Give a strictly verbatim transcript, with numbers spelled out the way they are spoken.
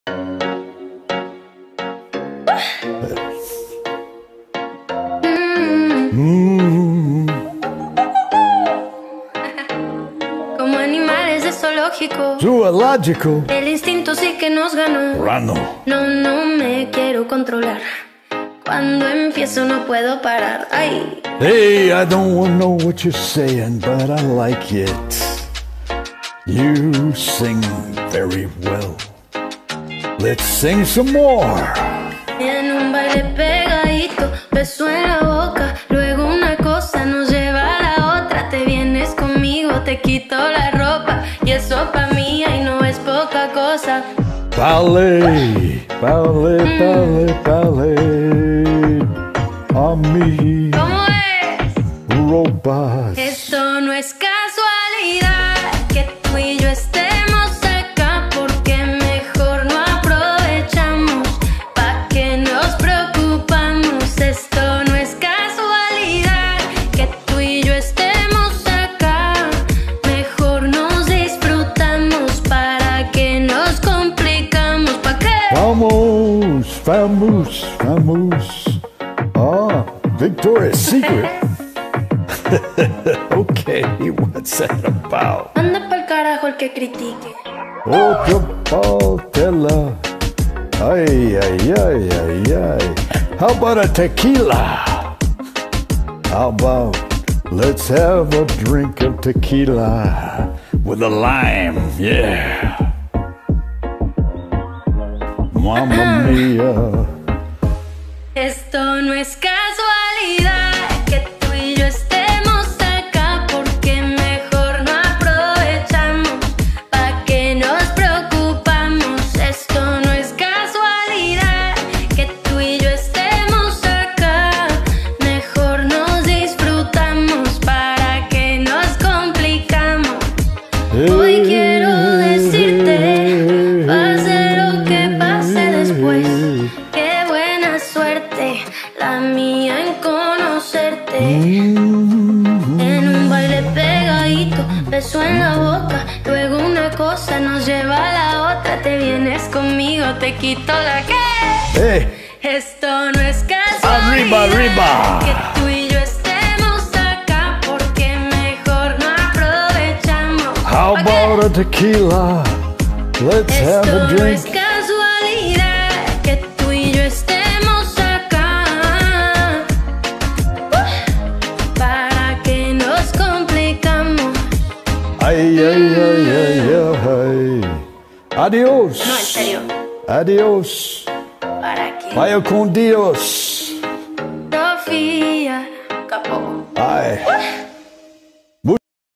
Mm. Como animales de zoológico, Zoológico. el instinto sí que nos ganó. Rano. No, no me quiero controlar. Cuando empiezo no puedo parar. Ay. Hey, I don't know what you're saying, but I like it. You sing very well. Let's sing some more. En un baile pegadito, beso en la boca, luego una cosa nos lleva a la otra. Te vienes conmigo, te quito la ropa, y eso pa' mí ay no es poca cosa. Ballet, ballet, ballet, ballet. A mí, ¿Cómo es? robots. Esto no es casualidad que tú y yo estemos acá, porque mejor no aprovechamos. ¿Pa' qué nos preocupamos? Esto no es casualidad que tú y yo estemos acá. Mejor nos disfrutamos. ¿Para qué nos complicamos? ¿Pa' qué? Vamos, vamos, vamos. Ah, Victoria's Secret. Okay, what's that about? Anda pa'l carajo el que critique. Otra pautela. Ay, ay, ay, ay, ay. How about a tequila? How about let's have a drink of tequila with a lime, yeah. Mamma mia. Esto no es casualidad que tú y yo estemos acá, porque mejor no aprovechamos. ¿Pa' qué nos preocupamos? Esto no es casualidad que tú y yo estemos acá. Mejor nos disfrutamos. ¿Para qué nos complicamos? Hoy quiero decirte, pase lo que pase después, qué buena suerte la mía en conocerte. En un baile pegadito, beso en la boca, luego una cosa nos lleva a la otra. Te vienes conmigo, te quito la que. Hey, Esto no es casualidad. Arriba, arriba. Que tú y yo estemos acá, porque mejor no aprovechamos. how ¿Pa' about qué? a tequila? Let's have Esto a no es drink. casualidad que tú y yo estemos acá. Uh, ¿Para qué nos complicamos? Ay, ay, ay, ay, ay. Adiós. No, en serio, Adiós. ¿para qué? Vaya con Dios. Sofía, capó. Ay.